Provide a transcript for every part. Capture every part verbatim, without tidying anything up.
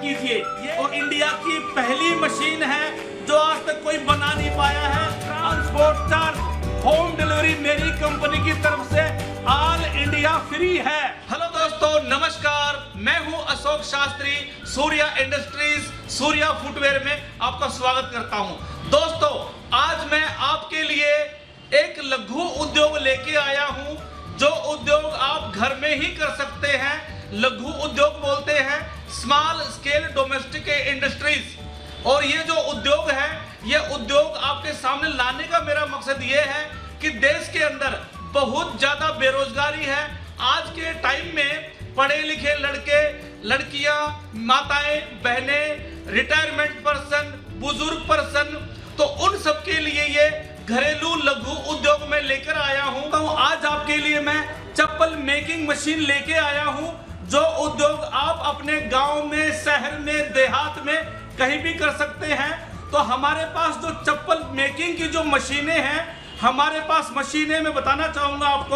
कीजिए। ये इंडिया की पहली मशीन है जो आज तक कोई बना नहीं पाया है। ट्रांसपोर्ट चार्ज होम डिलीवरी मेरी कंपनी की तरफ से ऑल इंडिया फ्री है। हेलो दोस्तों, नमस्कार। मैं हूं अशोक शास्त्री, सूर्या इंडस्ट्रीज सूर्या फुटवेयर में आपका स्वागत करता हूं। दोस्तों, आज मैं आपके लिए एक लघु उद्योग लेके आया हूं जो उद्योग आप घर में ही कर सकते हैं। लघु उद्योग बोलते हैं स्मॉल स्केल डोमेस्टिक इंडस्ट्रीज। और ये जो उद्योग है, ये उद्योग आपके सामने लाने का मेरा मकसद ये है कि देश के अंदर बहुत ज्यादा बेरोजगारी है। आज के टाइम में पढ़े लिखे लड़के, लड़कियां, माताएं, बहनें, रिटायरमेंट पर्सन, बुजुर्ग पर्सन, तो उन सब के लिए ये घरेलू लघु उद्योग में लेकर आया हूं। तो आज आपके लिए मैं चप्पल मेकिंग मशीन लेके आया हूं जो उद्योग आप अपने गांव में, शहर में, देहात में कहीं भी कर सकते हैं। तो हमारे पास जो चप्पल मेकिंग की जो मशीनें हैं, हमारे पास मशीनें मैं बताना चाहूंगा आपको।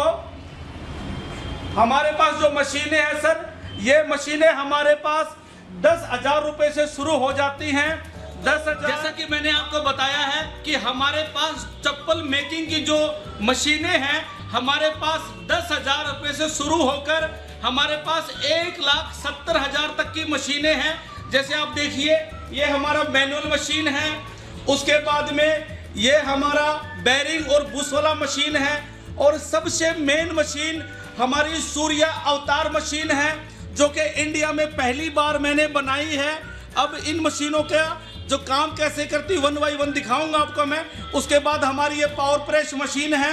हमारे पास जो मशीनें हैं सर, ये मशीनें हमारे पास दस हजार रुपए से शुरू हो जाती हैं। दस हजार जैसा कि मैंने आपको बताया है कि हमारे पास चप्पल मेकिंग की जो मशीनें हैं, हमारे पास दस हजार रुपए से शुरू होकर हमारे पास एक लाख सत्तर हजार तक की मशीनें हैं। जैसे आप देखिए, ये हमारा मैनुअल मशीन है। उसके बाद में ये हमारा बैरिंग और बुश वाला मशीन है। और सबसे मेन मशीन हमारी सूर्या अवतार मशीन है जो कि इंडिया में पहली बार मैंने बनाई है। अब इन मशीनों का जो काम कैसे करती वन बाई वन दिखाऊंगा आपको मैं। उसके बाद हमारी ये पावर प्रेस मशीन है।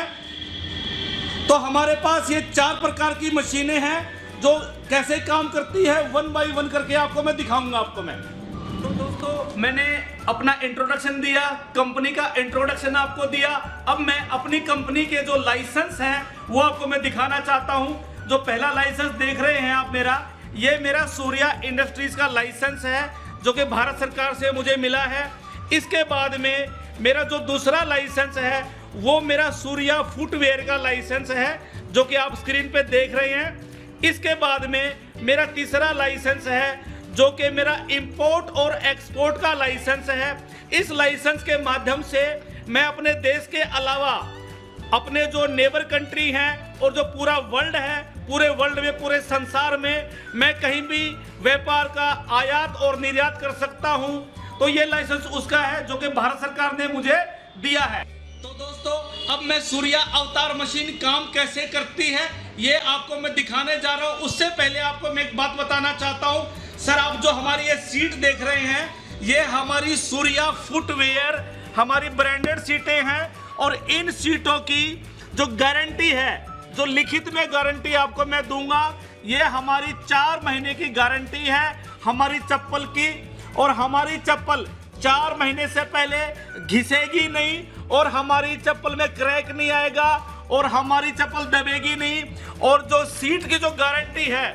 तो हमारे पास ये चार प्रकार की मशीनें हैं जो कैसे काम करती है, वन बाई वन करके आपको मैं दिखाऊंगा आपको मैं। तो दोस्तों, मैंने अपना इंट्रोडक्शन दिया, कंपनी का इंट्रोडक्शन आपको दिया। अब मैं अपनी कंपनी के जो लाइसेंस हैं वो आपको मैं दिखाना चाहता हूं। जो पहला लाइसेंस देख रहे हैं आप मेरा, ये मेरा सूर्या इंडस्ट्रीज का लाइसेंस है जो कि भारत सरकार से मुझे मिला है। इसके बाद में मेरा जो दूसरा लाइसेंस है वो मेरा सूर्या फुटवेयर का लाइसेंस है जो कि आप स्क्रीन पे देख रहे हैं। इसके बाद में मेरा तीसरा लाइसेंस है जो कि मेरा इंपोर्ट और एक्सपोर्ट का लाइसेंस है। इस लाइसेंस के माध्यम से मैं अपने देश के अलावा अपने जो नेबर कंट्री हैं और जो पूरा वर्ल्ड है, पूरे वर्ल्ड में, पूरे संसार में मैं कहीं भी व्यापार का आयात और निर्यात कर सकता हूं। तो ये लाइसेंस उसका है जो कि भारत सरकार ने मुझे दिया है। तो दोस्तों, अब मैं सूर्या अवतार मशीन काम कैसे करती है ये आपको मैं दिखाने जा रहा हूं। उससे पहले आपको मैं एक बात बताना चाहता हूं। सर, आप जो हमारी ये सीट देख रहे हैं, ये हमारी सूर्या फुटवेयर हमारी ब्रांडेड सीटें हैं। और इन सीटों की जो गारंटी है, जो लिखित में गारंटी आपको मैं दूंगा, ये हमारी चार महीने की गारंटी है हमारी चप्पल की। और हमारी चप्पल चार महीने से पहले घिसेगी नहीं, और हमारी चप्पल में क्रैक नहीं आएगा, और हमारी चप्पल दबेगी नहीं। और जो सीट की जो गारंटी है,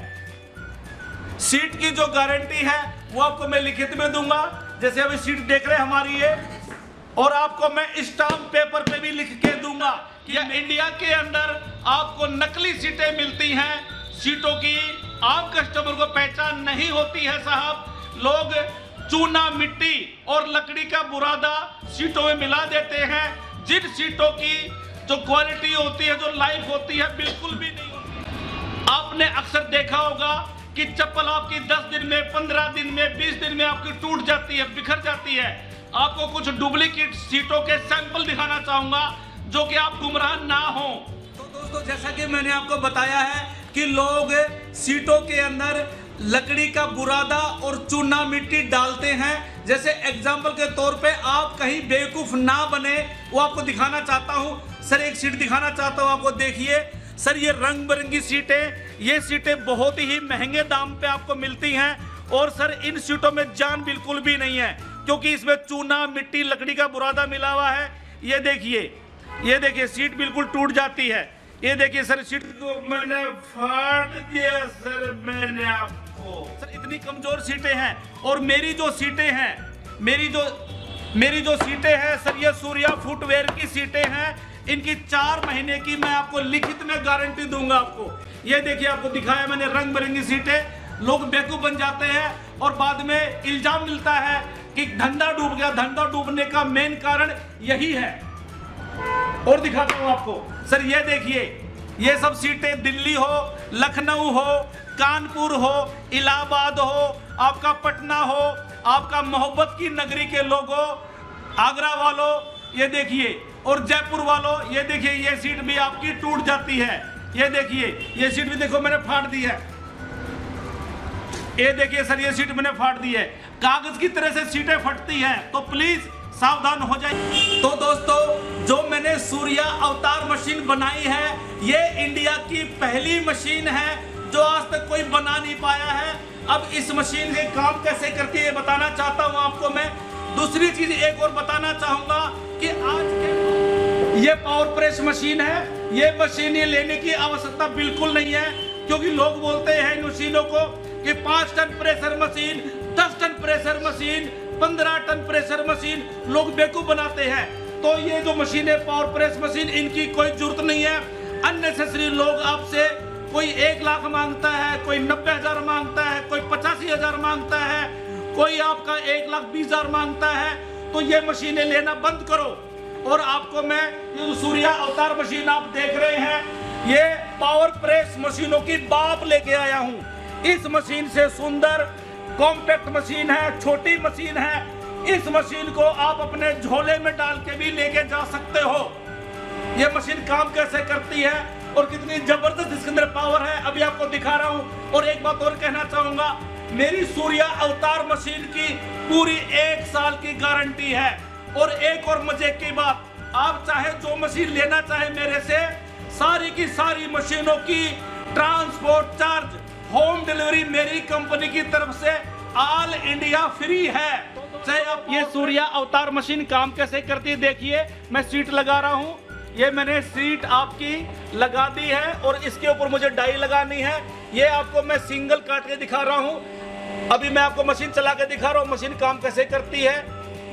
सीट की जो गारंटी है वो आपको मैं लिखित में दूंगा। जैसे अभी सीट देख रहे हैं हमारी ये, और आपको मैं स्टाम्प पेपर पे भी लिख के दूंगा कि इंडिया के अंदर आपको नकली सीटें मिलती हैं। सीटों की आम कस्टमर को पहचान नहीं होती है साहब। लोग चूना, मिट्टी और लकड़ी का बुरादा सीटों में मिला देते हैं। जिन सीटों की जो क्वालिटी होती है, जो लाइफ होती है, बिल्कुल भी नहीं होती। आपने अक्सर देखा होगा कि चप्पल आपकी दस दिन में, पंद्रह दिन में, बीस दिन में आपकी टूट जाती है, बिखर जाती है। आपको कुछ डुप्लीकेट सीटों के सैंपल दिखाना चाहूंगा जो कि आप गुमराह ना हो। तो दोस्तों, जैसा कि मैंने आपको बताया है कि लोग सीटों के अंदर लकड़ी का बुरादा और चूना मिट्टी डालते हैं। जैसे एग्जाम्पल के तौर पे आप कहीं बेवकूफ ना बने, वो आपको दिखाना चाहता हूं। सर, एक सीट दिखाना चाहता हूं आपको, देखिए सर, ये रंग बिरंगी सीटें, ये सीटें बहुत ही महंगे दाम पे आपको मिलती हैं। और सर, इन सीटों में जान बिल्कुल भी नहीं है क्योंकि इसमें चूना, मिट्टी, लकड़ी का बुरादा मिला हुआ है। ये देखिए, ये देखिए, सीट बिल्कुल टूट जाती है। ये देखिए सर, सीट को मैंने फाड़ दिया सर, मैंने आपको। सर, इतनी कमजोर सीटें हैं। और मेरी जो सीटें हैं, मेरी जो मेरी जो सीटें हैं सर, ये सूर्या फुटवेयर की सीटें हैं। इनकी चार महीने की मैं आपको लिखित में गारंटी दूंगा आपको। ये देखिए, आपको दिखाया मैंने रंग बिरंगी सीटें। लोग बेवकूफ बन जाते हैं और बाद में इल्जाम मिलता है कि धंधा डूब गया। धंधा डूबने का मेन कारण यही है। और दिखाता हूं आपको सर, ये देखिए, ये सब सीटें दिल्ली हो, लखनऊ हो, कानपुर हो, इलाहाबाद हो, आपका पटना हो, आपका मोहब्बत की नगरी के लोगों, आगरा वालों, ये देखिए, और जयपुर वालों, ये देखिए, ये सीट भी आपकी टूट जाती है। ये देखिए, ये सीट भी देखो मैंने फाड़ दी है। ये देखिए सर, ये सीट मैंने फाड़ दी है। कागज की तरह से सीटें फटती हैं, तो प्लीज सावधान हो जाए। तो दोस्तों, जो मैंने सूर्या अवतार मशीन बनाई है, ये इंडिया की पहली मशीन है जो आज तक कोई बना नहीं पाया है। अब इस मशीन के काम कैसे करती है ये बताना चाहता हूं आपको मैं। दूसरी चीज एक और बताना चाहूंगा कि आज के ये पावर प्रेस मशीन है। ये मशीन ये लेने की आवश्यकता बिल्कुल नहीं है, क्योंकि लोग बोलते हैं इन मशीनों को कि पांच टन प्रेशर मशीन, दस टन प्रेशर मशीन, पंद्रह टन प्रेशर मशीन, लोग बेवकूफ बनाते हैं। तो ये जो मशीन है पावर प्रेस मशीन, इनकी कोई जरूरत नहीं है। अननेसेसरी लोग आपसे कोई एक लाख मांगता है, कोई नब्बे हजार मांगता है, कोई पचासी हजार मांगता है, कोई आपका एक लाख बीस हजार मांगता है। तो ये मशीनें लेना बंद करो। और आपको मैं ये जो सूर्या अवतार मशीन आप देख रहे हैं, ये पावर प्रेस मशीनों की बाप लेके आया हूं। इस मशीन से सुंदर कॉम्पैक्ट मशीन है, छोटी मशीन है। इस मशीन को आप अपने झोले में डाल के भी लेके जा सकते हो। ये मशीन काम कैसे करती है और कितनी जबरदस्त इसके अंदर पावर है, अभी आपको दिखा रहा हूं। और एक बात और कहना चाहूंगा, मेरी सूर्या अवतार मशीन की पूरी एक साल की गारंटी है। और एक और मजे की बात, आप चाहे जो मशीन लेना चाहे मेरे से, सारी की सारी मशीनों की ट्रांसपोर्ट चार्ज, होम डिलीवरी मेरी कंपनी की तरफ से ऑल इंडिया फ्री है। चाहे आप ये सूर्या अवतार मशीन काम कैसे करती है देखिए। मैं सीट लगा रहा हूँ, ये मैंने सीट आपकी लगा दी है और इसके ऊपर मुझे डाई लगानी है। ये आपको मैं सिंगल काट के दिखा रहा हूँ। अभी मैं आपको मशीन चला के दिखा रहा हूँ मशीन काम कैसे करती है।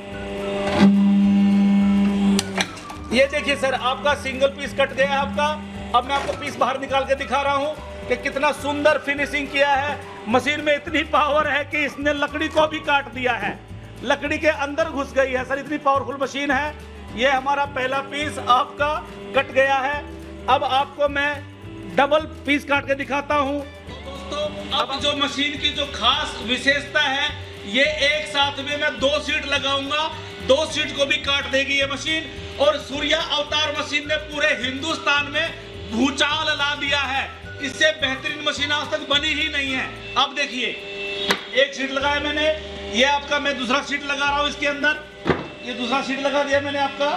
ये देखिए सर, आपका सिंगल पीस कट गया है आपका। अब मैं आपको पीस बाहर निकाल के दिखा रहा हूँ कि कितना सुंदर फिनिशिंग किया है। मशीन में इतनी पावर है कि इसने लकड़ी को भी काट दिया है, लकड़ी के अंदर घुस गई है सर, इतनी पावरफुल मशीन है। ये हमारा पहला पीस आपका कट गया है। अब आपको मैं डबल पीस काट के दिखाता हूँ। दोस्तों, अब जो मशीन की जो खास विशेषता है, ये एक साथ में मैं दो सीट लगाऊंगा, दो सीट को भी काट देगी ये मशीन। और सूर्या अवतार मशीन ने पूरे हिंदुस्तान में भूचाल ला दिया है। इससे बेहतरीन मशीन आज तक बनी ही नहीं है। अब देखिए, एक सीट लगाया मैंने, ये आपका मैं दूसरा सीट लगा रहा हूं इसके अंदर। ये दूसरा सीट लगा दिया मैंने आपका,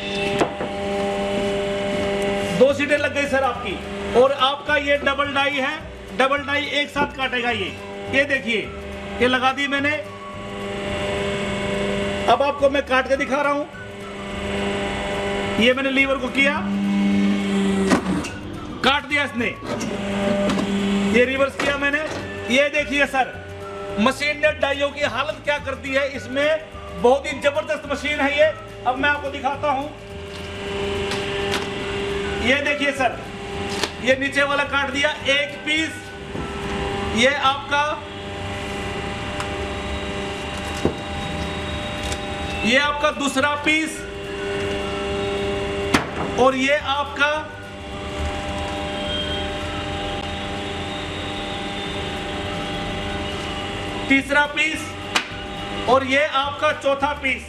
दो सीटें लग गई सर आपकी। और आपका ये डबल डाई है, डबल डाई एक साथ काटेगा ये। ये देखिए, ये लगा दी मैंने। अब आपको मैं काट के दिखा रहा हूं। ये मैंने लीवर को किया, काट दिया इसने, ये रिवर्स किया मैंने। ये देखिए सर, मशीन ने डाइयों की हालत क्या कर दी है इसमें। बहुत ही जबरदस्त मशीन है ये। अब मैं आपको दिखाता हूं। ये देखिए सर, ये नीचे वाला काट दिया एक पीस। ये आपका, ये आपका दूसरा पीस, और ये आपका तीसरा पीस, और ये आपका चौथा पीस।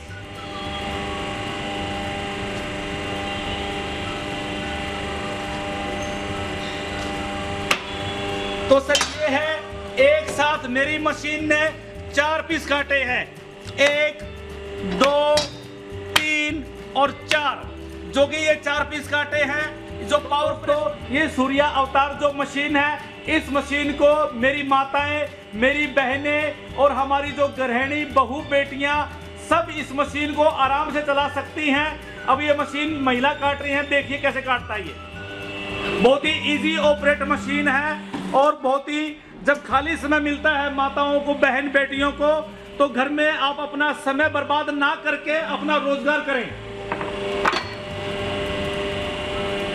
तो सर ये है, एक साथ मेरी मशीन ने चार पीस काटे हैं। एक, दो, तीन और चार, जो कि ये चार पीस काटे हैं। जो पावर प्रो ये सूर्या अवतार जो मशीन है, इस मशीन को मेरी माताएं, मेरी बहनें और हमारी जो गृहिणी बहू बेटियां सब इस मशीन को आराम से चला सकती हैं। अब ये मशीन महिला काट रही है, देखिए कैसे काटता है ये। बहुत ही इजी ऑपरेट मशीन है। और बहुत ही जब खाली समय मिलता है माताओं को, बहन बेटियों को, तो घर में आप अपना समय बर्बाद ना करके अपना रोजगार करें।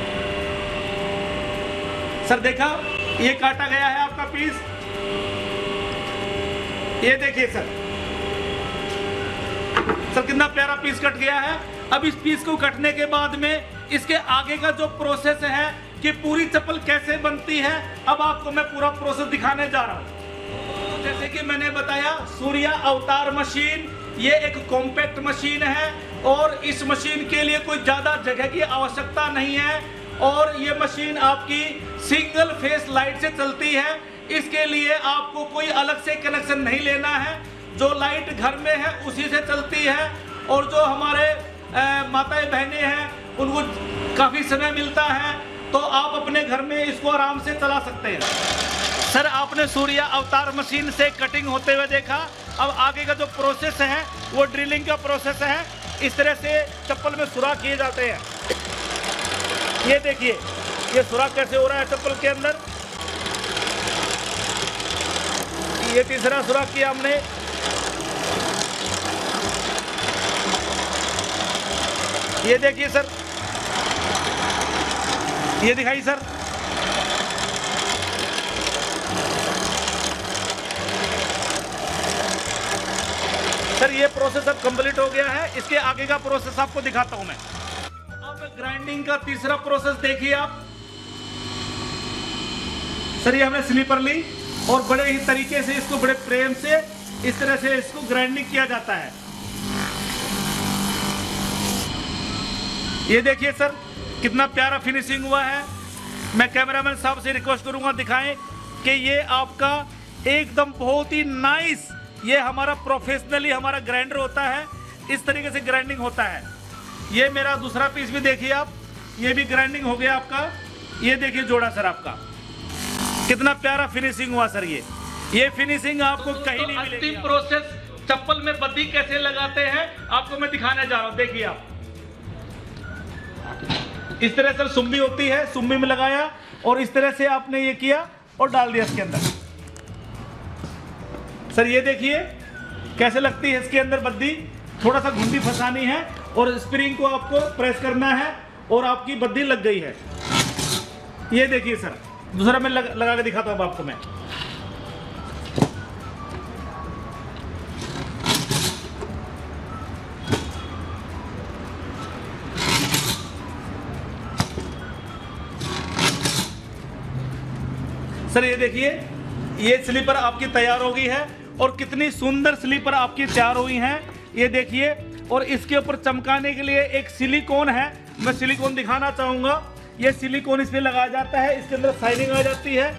सर देखा, ये काटा गया है आपका पीस। ये देखिए सर, सर कितना प्यारा पीस कट गया है। अब इस पीस को कटने के बाद में इसके आगे का जो प्रोसेस है कि पूरी चप्पल कैसे बनती है, अब आपको मैं पूरा प्रोसेस दिखाने जा रहा हूँ। जैसे कि मैंने बताया, सूर्या अवतार मशीन ये एक कॉम्पैक्ट मशीन है और इस मशीन के लिए कोई ज़्यादा जगह की आवश्यकता नहीं है और ये मशीन आपकी सिंगल फेस लाइट से चलती है। इसके लिए आपको कोई अलग से कनेक्शन नहीं लेना है, जो लाइट घर में है उसी से चलती है। और जो हमारे माताएं बहनें हैं उनको काफ़ी समय मिलता है तो आप अपने घर में इसको आराम से चला सकते हैं। सर आपने सूर्या अवतार मशीन से कटिंग होते हुए देखा, अब आगे का जो प्रोसेस है वो ड्रिलिंग का प्रोसेस है। इस तरह से चप्पल में सुराख किए जाते हैं। ये देखिए ये सुराख कैसे हो रहा है चप्पल के अंदर। ये तीसरा सुराख किया हमने। ये देखिए सर, ये दिखाई सर। सर ये प्रोसेस अब कंप्लीट हो गया है, इसके आगे का प्रोसेस आपको दिखाता हूं मैं। अब ग्राइंडिंग का तीसरा प्रोसेस देखिए आप। सर ये हमने स्लीपर ली और बड़े ही तरीके से इसको बड़े प्रेम से इस तरह से इसको ग्राइंडिंग किया जाता है। ये देखिए सर कितना प्यारा फिनिशिंग हुआ है। मैं कैमरामैन साहब से रिक्वेस्ट करूंगा दिखाएं कि ये आपका एकदम बहुत ही नाइस, ये हमारा प्रोफेशनली हमारा ग्राइंडर होता है, इस तरीके से ग्राइंडिंग होता है। ये मेरा दूसरा पीस भी देखिए आप, ये भी ग्राइंडिंग हो गया आपका। ये देखिए जोड़ा सर आपका कितना प्यारा फिनिशिंग हुआ सर। ये ये फिनिशिंग आपको तो कहीं नहीं मिलेगी। अंतिम प्रोसेस चप्पल में बद्दी कैसे लगाते हैं आपको मैं दिखाने जा रहा हूं। देखिए आप इस तरह से सुम्बी होती है, सुम्बी में लगाया और इस तरह से आपने ये किया और डाल दिया इसके अंदर। सर ये देखिए कैसे लगती है इसके अंदर बद्दी। थोड़ा सा घुंडी फंसानी है और स्प्रिंग को आपको प्रेस करना है और आपकी बद्दी लग गई है। ये देखिए सर दूसरा मैं लग, लगा के दिखाता हूं आपको मैं। सर ये देखिए ये स्लीपर आपकी तैयार हो गई है और कितनी सुंदर स्लीपर आपकी तैयार हुई हैं। ये देखिए और इसके ऊपर चमकाने के लिए एक सिलिकॉन है, मैं सिलिकॉन दिखाना चाहूंगा। ये सिलिकॉन इसमें लगाया जाता है, इसके अंदर शाइनिंग आ जाती है।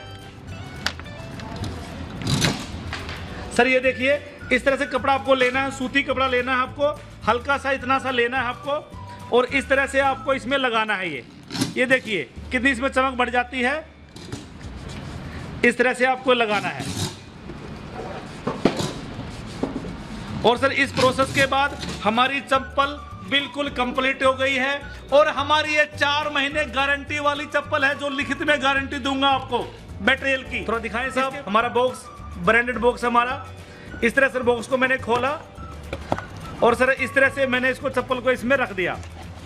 सर ये देखिए इस तरह से कपड़ा आपको लेना है, सूती कपड़ा लेना है आपको, हल्का सा इतना सा लेना है आपको और इस तरह से आपको इसमें लगाना है। ये ये देखिए कितनी इसमें चमक बढ़ जाती है, इस तरह से आपको लगाना है। और सर इस प्रोसेस के बाद हमारी चप्पल बिल्कुल कंप्लीट हो गई है और हमारी ये चार महीने गारंटी वाली चप्पल है, जो लिखित में गारंटी दूंगा आपको मटेरियल की। थोड़ा दिखाएं साहब, हमारा बॉक्स ब्रांडेड बॉक्स हमारा। इस तरह सर बॉक्स को मैंने खोला और सर इस तरह से मैंने इसको चप्पल को इसमें रख दिया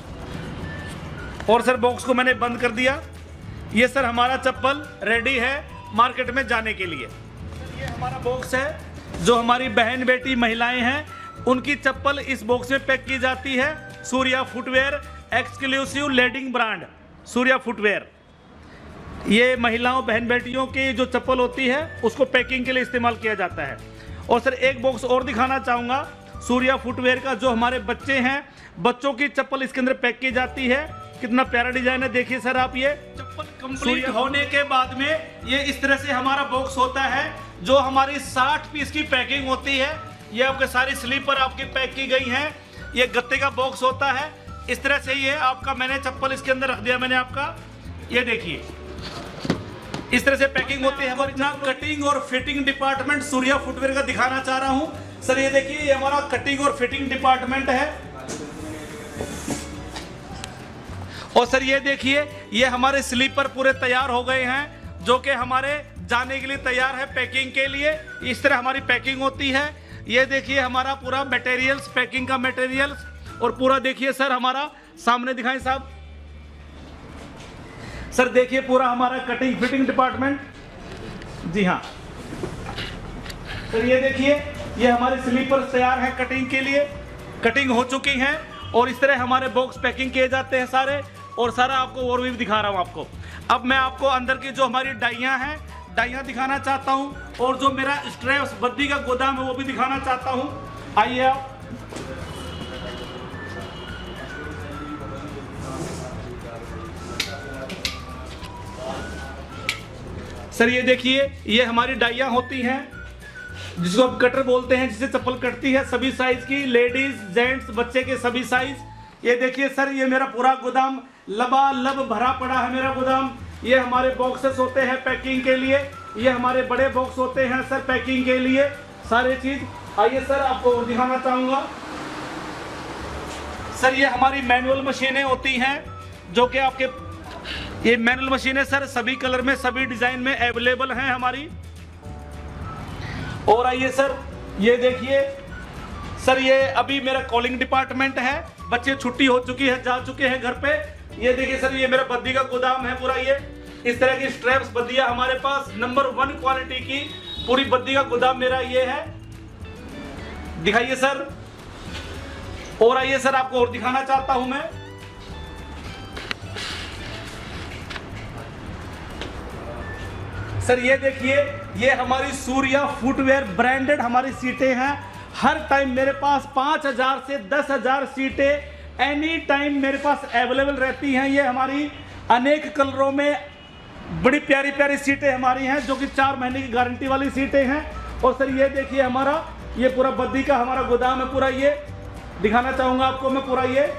और सर बॉक्स को मैंने बंद कर दिया। ये सर हमारा चप्पल रेडी है मार्केट में जाने के लिए। ये हमारा बॉक्स है, जो हमारी बहन बेटी महिलाएं हैं उनकी चप्पल इस बॉक्स में पैक की जाती है। Surya footwear exclusive leading brand Surya footwear. ये महिलाओं बहन बेटियों की जो चप्पल होती है उसको पैकिंग के लिए इस्तेमाल किया जाता है। और सर एक बॉक्स और दिखाना चाहूँगा सूर्या फुटवेयर का, जो हमारे बच्चे हैं बच्चों की चप्पल इसके अंदर पैक की जाती है। कितना प्यारा डिजाइन है, देखिए सर आप। ये चप्पल कंप्लीट होने के बाद में ये इस तरह से हमारा बॉक्स होता है, जो हमारी साठ पीस की पैकिंग होती है। ये आपके सारी स्लीपर आपकी पैक की गई हैं। ये गत्ते का बॉक्स होता है, इस तरह से ये आपका मैंने चप्पल इसके अंदर रख दिया मैंने आपका। ये देखिए इस तरह से पैकिंग होती है। अपना कटिंग और फिटिंग डिपार्टमेंट सूर्या फुटवेयर का दिखाना चाह रहा हूँ। सर ये देखिए ये हमारा कटिंग और फिटिंग डिपार्टमेंट है। और सर ये देखिए ये हमारे स्लीपर पूरे तैयार हो गए हैं, जो कि हमारे जाने के लिए तैयार है पैकिंग के लिए। इस तरह हमारी पैकिंग होती है। ये देखिए हमारा पूरा मटेरियल्स, पैकिंग का मटेरियल्स और पूरा देखिए सर हमारा सामने दिखाएं साहब। सर देखिए पूरा हमारा कटिंग फिटिंग डिपार्टमेंट। जी हाँ सर ये देखिए, ये हमारे स्लीपर्स तैयार हैं कटिंग के लिए, कटिंग हो चुकी हैं और इस तरह हमारे बॉक्स पैकिंग किए जाते हैं सारे, और सारा आपको ओवरव्यू दिखा रहा हूँ आपको। अब मैं आपको अंदर की जो हमारी डाइयाँ हैं, डाइयाँ दिखाना चाहता हूँ, और जो मेरा स्ट्रैप्स बद्दी का गोदाम है वो भी दिखाना चाहता हूँ। आइए आप। सर ये देखिए, ये हमारी डाइयाँ होती हैं जिसको आप कटर बोलते हैं, जिसे चप्पल कटती है, सभी साइज की, लेडीज जेंट्स बच्चे के सभी साइज। ये देखिए सर, ये मेरा पूरा गोदाम लबालब भरा पड़ा है मेरा गोदाम। ये हमारे बॉक्सेस होते हैं पैकिंग के लिए, ये हमारे बड़े बॉक्स होते हैं सर पैकिंग के लिए, सारे चीज। आइए सर, आपको और दिखाना चाहूँगा। सर ये हमारी मैनुअल मशीनें होती हैं, जो कि आपके, ये मैनुअल मशीनें सर सभी कलर में, सभी डिजाइन में अवेलेबल हैं हमारी। और आइए सर, ये देखिए सर, ये अभी मेरा कॉलिंग डिपार्टमेंट है, बच्चे छुट्टी हो चुकी है, जा चुके हैं घर पे। ये देखिए सर, ये मेरा बद्दी का गोदाम है पूरा। ये इस तरह की स्ट्रैप्स बद्दियां हमारे पास नंबर वन क्वालिटी की, पूरी बद्दी का गोदाम मेरा ये है। दिखाइए सर। और आइए सर, आपको और दिखाना चाहता हूं मैं। सर ये देखिए, ये हमारी सूर्या फुटवेयर ब्रांडेड हमारी सीटें हैं। हर टाइम मेरे पास पाँच हज़ार से दस हज़ार सीटें एनी टाइम मेरे पास अवेलेबल रहती हैं। ये हमारी अनेक कलरों में बड़ी प्यारी प्यारी सीटें हमारी हैं, जो कि चार महीने की गारंटी वाली सीटें हैं। और सर ये देखिए, हमारा ये पूरा बद्दी का हमारा गोदाम है पूरा। ये दिखाना चाहूँगा आपको मैं पूरा ये।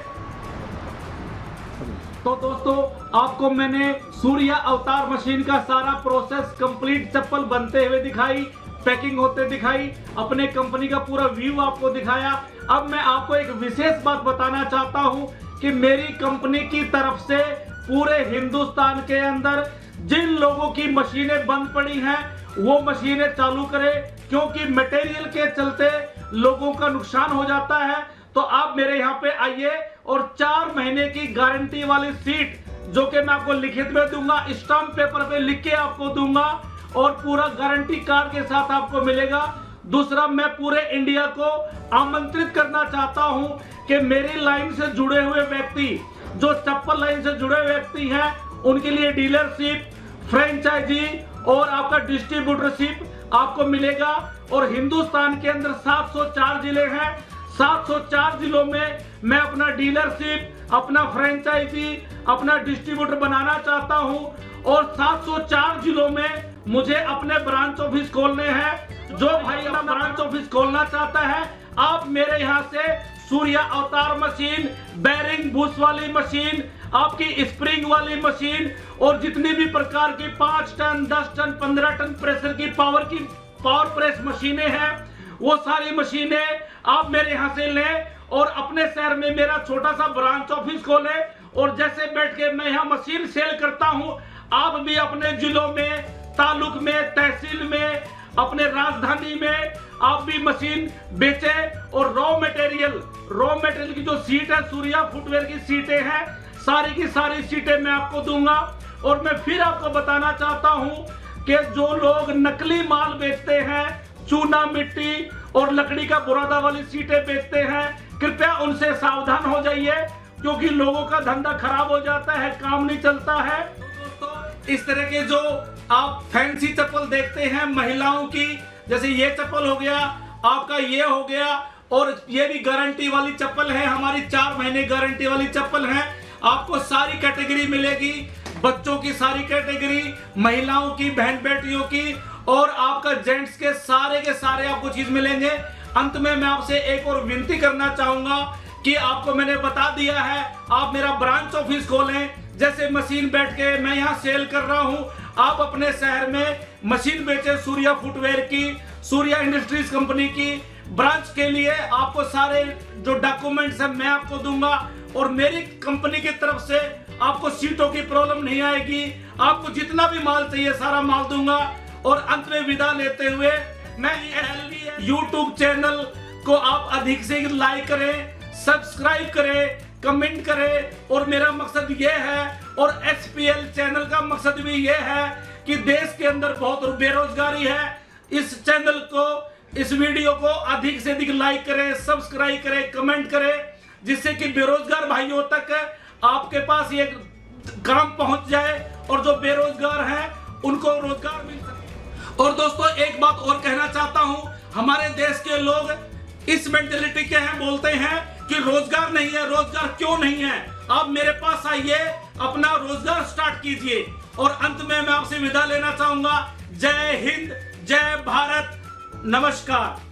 तो दोस्तों, आपको मैंने सूर्या अवतार मशीन का सारा प्रोसेस कंप्लीट, चप्पल बनते हुए दिखाई, पैकिंग होते दिखाई, अपने कंपनी का पूरा व्यू आपको दिखाया। अब मैं आपको एक विशेष बात बताना चाहता हूं कि मेरी कंपनी की तरफ से पूरे हिंदुस्तान के अंदर जिन लोगों की मशीनें बंद पड़ी हैं वो मशीनें चालू करें, क्योंकि मटेरियल के चलते लोगों का नुकसान हो जाता है। तो आप मेरे यहाँ पे आइए और चार महीने की गारंटी वाली सीट, जो कि मैं आपको लिखित में दूंगा, स्टाम्प पेपर पे लिख के आपको दूंगा, और पूरा गारंटी कार्ड के साथ आपको मिलेगा। दूसरा, मैं पूरे इंडिया को आमंत्रित करना चाहता हूं कि मेरी लाइन से जुड़े हुए व्यक्ति, जो चप्पल लाइन से जुड़े व्यक्ति हैं, उनके लिए डीलरशिप, फ्रेंचाइजी और आपका डिस्ट्रीब्यूटरशिप आपको मिलेगा। और हिंदुस्तान के अंदर सात सौ चार जिले हैं, सात सौ चार जिलों में मैं अपना डीलरशिप, अपना फ्रेंचाइजी, अपना डिस्ट्रीब्यूटर बनाना चाहता हूं। और सात सौ चार जिलों में मुझे अपने ब्रांच ऑफिस खोलने हैं। जो भाई अपना ब्रांच ऑफिस खोलना चाहता है, आप मेरे यहाँ से Surya Avatar machine, bearing bush वाली मशीन, आपकी स्प्रिंग वाली मशीन, और जितनी भी प्रकार की पांच टन, दस टन, पंद्रह टन प्रेशर की पावर की पावर प्रेस मशीनें हैं, वो सारी मशीनें आप मेरे यहाँ से लें और अपने शहर में मेरा छोटा सा ब्रांच ऑफिस खोलें। और जैसे बैठ के मैं यहाँ मशीन सेल करता हूँ, आप भी अपने जिलों में, तालुक में, तहसील में, अपने राजधानी में आप भी मशीन बेचें। और रॉ मटेरियल, रॉ मटेरियल की जो सीट है, सूर्या फुटवेयर की सीटें हैं, सारी की सारी सीटें मैं आपको दूंगा। और मैं फिर आपको बताना चाहता हूँ कि जो लोग नकली माल बेचते हैं, चूना मिट्टी और लकड़ी का बुरादा वाली सीटें बेचते हैं, कृपया उनसे सावधान हो जाइए, क्योंकि लोगों का धंधा खराब हो जाता है, काम नहीं चलता है। दोस्तों, इस तरह के जो आप फैंसी चप्पल देखते हैं महिलाओं की, जैसे ये चप्पल हो गया, आपका ये हो गया, और ये भी गारंटी वाली चप्पल है हमारी, चार महीने गारंटी वाली चप्पल है। आपको सारी कैटेगरी मिलेगी, बच्चों की सारी कैटेगरी, महिलाओं की, बहन बेटियों की, और आपका जेंट्स के सारे के सारे आपको चीज मिलेंगे। अंत में मैं आपसे एक और विनती करना चाहूंगा कि आपको मैंने बता दिया है, आप मेरा ब्रांच ऑफिस खोलें। जैसे मशीन बैठ के मैं यहाँ सेल कर रहा हूँ, आप अपने शहर में मशीन बेचे सूर्या फुटवेयर की, सूर्या इंडस्ट्रीज कंपनी की। ब्रांच के लिए आपको सारे जो डॉक्यूमेंट्स हैं मैं आपको दूंगा, और मेरी कंपनी की तरफ से आपको सीटों की प्रॉब्लम नहीं आएगी। आपको जितना भी माल चाहिए सारा माल दूंगा। और अंत में विदा लेते हुए, मैं यूट्यूब चैनल को आप अधिक से लाइक करें, सब्सक्राइब करें, कमेंट करें। और मेरा मकसद ये है, और एच पी एल चैनल का मकसद भी ये है कि देश के अंदर बहुत बेरोजगारी है, इस चैनल को इस वीडियो को अधिक से अधिक लाइक करें, सब्सक्राइब करें, कमेंट करें, जिससे कि बेरोजगार भाइयों तक आपके पास ये काम पहुंच जाए और जो बेरोजगार हैं उनको रोजगार मिल सके। और दोस्तों एक बात और कहना चाहता हूं, हमारे देश के लोग इस मेंटेलिटी के हैं, बोलते हैं कि रोजगार नहीं है, रोजगार क्यों नहीं है। आप मेरे पास आइए, अपना रोजगार स्टार्ट कीजिए। और अंत में मैं आपसे विदा लेना चाहूंगा। जय हिंद, जय भारत, नमस्कार।